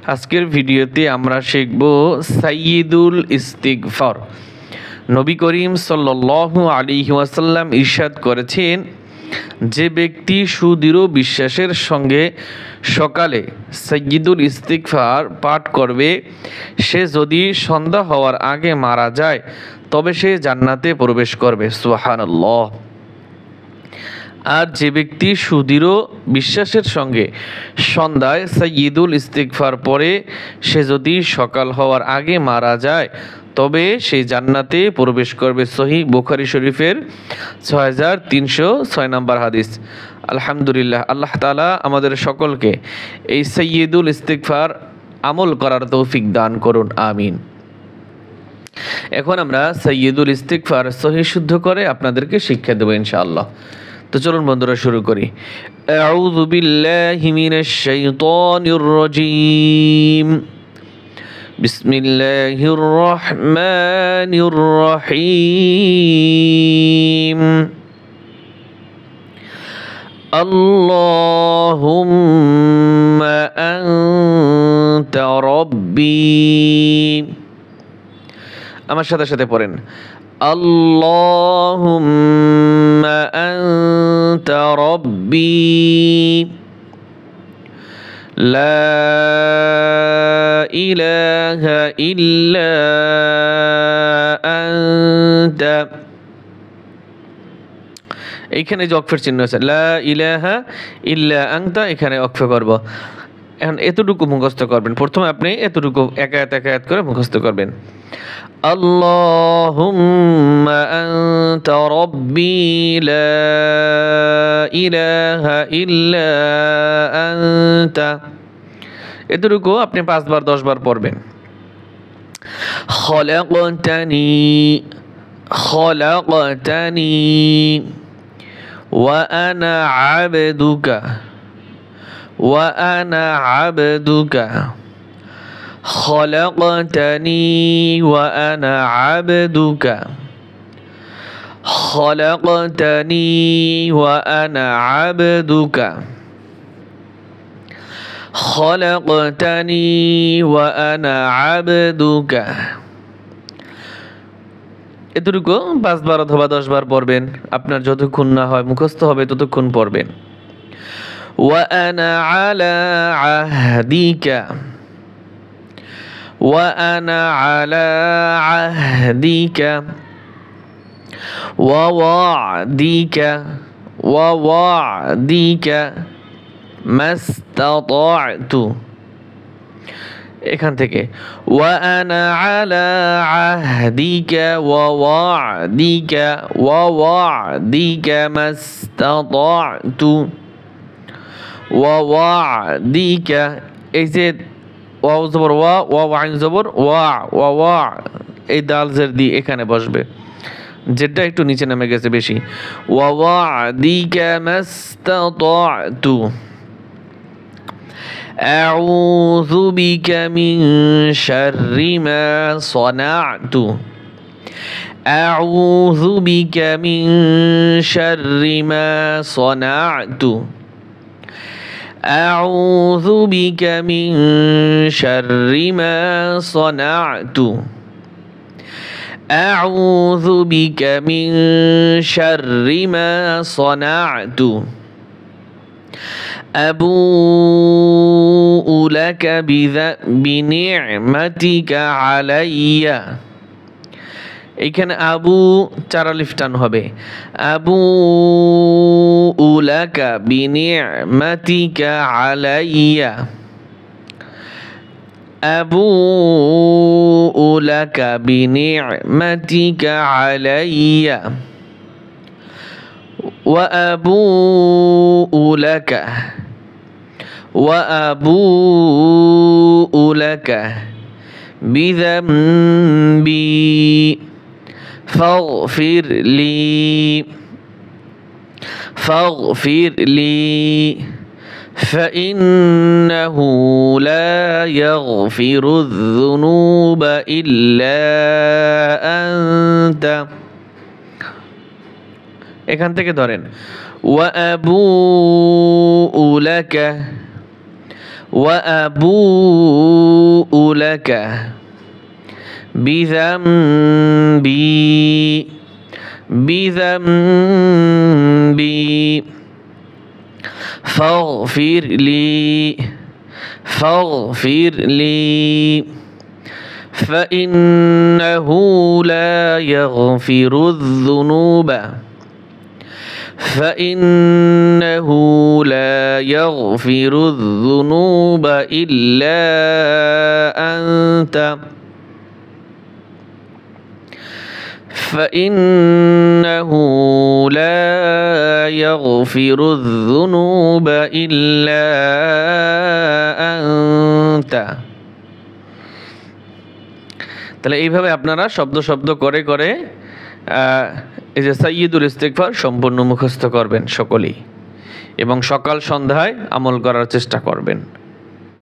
আজকের ভিডিওতে আমরা শিখব সাইয়্যিদুল ইস্তিগফার। নবী করিম সাল্লাল্লাহু আলাইহি ওয়াসাল্লাম ইরশাদ করেছেন, যে ব্যক্তি সুদৃঢ় বিশ্বাসের সঙ্গে সকালে সাইয়্যিদুল ইস্তিগফার পাঠ করবে, সে যদি সন্ধ্যা হওয়ার আগে মারা যায় তবে সে জান্নাতে প্রবেশ করবে। সুবহানাল্লাহ। আর যে ব্যক্তি সুদৃঢ় বিশ্বাসের সঙ্গে সন্ধ্যায় সাইয়্যিদুল ইস্তিগফার পড়ে, সে যদি সকাল হওয়ার আগে মারা যায় তবে সে জান্নাতে প্রবেশ করবে। সহিহ বুখারী শরীফের 6306 নম্বর হাদিস। আলহামদুলিল্লাহ, আল্লাহ তাআলা আমাদের সকলকে এই সাইয়্যিদুল ইস্তিগফার আমল করার তৌফিক দান করুন, আমিন। এখন আমরা সাইয়্যিদুল ইস্তিগফার সহিহ শুদ্ধ করে আপনাদেরকে শিক্ষা দেব ইনশাআল্লাহ। তো চলুন বন্ধুরা শুরু করি। আউযু বিল্লাহি মিনাশ শাইতানির রাজীম। বিসমিল্লাহির রহমানির রহিম। আল্লাহুম্মা আনতা রাব্বি। আমার সাথে সাথে পড়েন, আল্লাহুম্মা আনতা রাব্বি লা ইলাহা ইল্লা আনতা। এইখানে যে অক্ষর চিহ্ন আছে লা ইলাহা ইল্লা আনতা, এখানে অক্ষ করব। এখন এতটুকু মুখস্থ করবেন। প্রথমে আপনি এতটুকু এক আয়াত করে মুখস্থ করবেন। আল্লাহুম্মা আনতা রাব্বি লা ইলাহা ইল্লা আনতা। এতটুকু আপনি 5 বার 10 বার পড়বেন। খলাকতানি ওয়া আনা আবদুকা خلقتني وأنا عبدك خلقتني وأنا عبدك خلقتني وأنا عبدك। এতটুকু 5 বার অথবা 10 বার পড়বেন। আপনার যতক্ষণ না হয় মুখস্থ হবে ততক্ষণ পড়বেন। وأنا على عهدك وأنا على عهدك ووعدك ما استطعت। এখান থেকে وأنا على عهدك ووعدك ما استطعت ووعدك। এই যে ওয়াও জবর ওয়া, ওয়া আইন জবর ওয়া, ওয়া এই দাল জের দি এখানে বসবে, যেটা একটু নিচে নেমে গেছে বেশি। ওয়া ওয়াদিকা মাস্তাতাতু আউযু বিকা মিন শাররি মা সানাতু আউযু বিকা মিন শাররি মা সানাতু أعوذ بك من شر ما صنعت أعوذ بك من شر ما صنعت أبوء لك بنعمتك علي। এইখানে আবু 4 আলিফ টান হবে। আবু উলাকা বিনি'মাতিকা আলাইয়া আবু উলাকা বিনি'মাতিকা আলাইয়া ওয়া আবু উলাকা বিযামবি فاغفر لي فإنه لا يغفر الذنوب إلا أنت। এখান থেকে ধরেন ওয়া আবু وأبوء لك بذنبي فاغفر لي فإنه لا يغفر الذنوب إلا أنت তাহলে এইভাবে আপনারা শব্দ শব্দ করে করে এই যে সাইয়্যিদুল ইস্তিগফার সম্পূর্ণ মুখস্থ করবেন সকলেই, এবং সকাল সন্ধ্যায় আমল করার চেষ্টা করবেন।